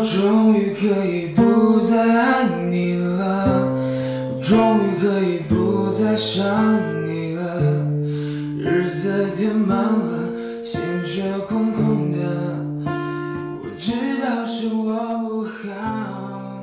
终于可以不再爱你了，我终于可以不再想你了。日子填满了，心却空空的。我知道是我不好。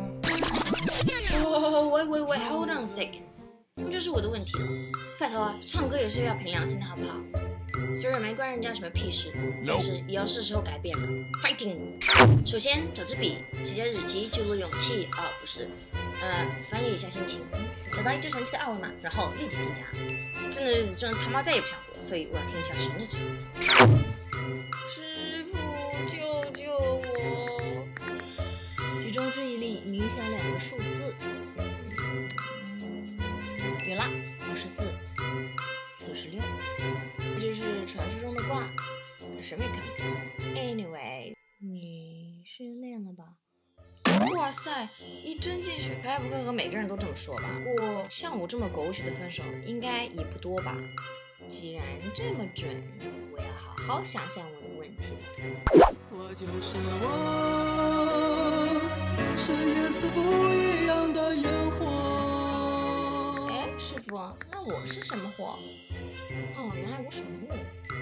喂 ，Hold on a sec， 这不就是我的问题了？拜托啊，唱歌也是要凭良心的好不好？虽然没关人家什么屁事，但是也要是时候改变了。Fighting！ 首先找支笔，写下日期，记录勇气。哦，不是，翻译一下心情，找到一只神奇的二维码，然后立即添加。这样的日子真的他妈再也不想活，所以我要听一下神的指令。师傅，救救我！集中注意力，冥想2个数字。有了，24、46。这是传说中的卦，谁没看过 ？Anyway， 你失恋了吧？哇塞，一针见血，该不会和每个人都这么说吧？不过像我这么狗血的分手，应该也不多吧？既然这么准，我要好好想想我的问题了。 我就是我，是颜色不一样的烟火。 哎，师傅，那我是什么火？哦，原来我属木。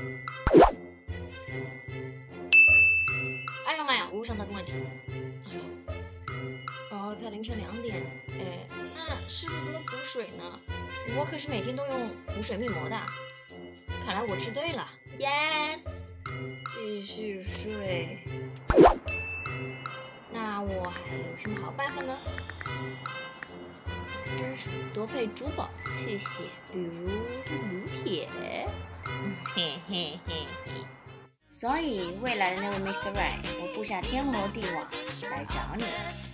哎呀妈呀，我又想到个问题。哎呦，才凌晨2点。哎，那师傅怎么补水呢？我可是每天都用补水面膜的。看来我吃对了。Yes， 继续睡。那我还有什么好办法呢？真是多配珠宝器械，比如铝铁。嘿嘿嘿嘿。所以未来的那位 Mr. Right， 我布下天罗地网来找你了。